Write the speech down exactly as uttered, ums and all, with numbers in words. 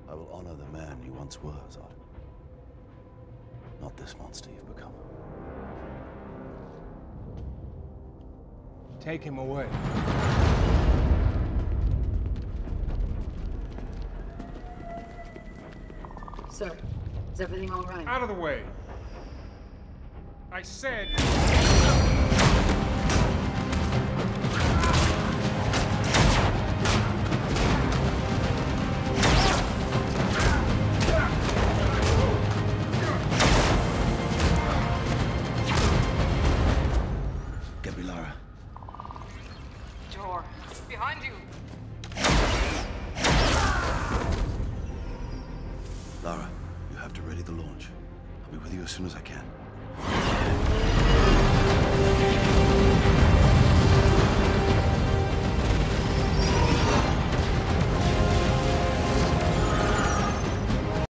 I will honor the man you once were, Zod. Not this monster you've become. Take him away. Sir, is everything all right? Out of the way. I said... Get me Lara. Door. Behind you. Lara, you have to ready the launch. I'll be with you as soon as I can.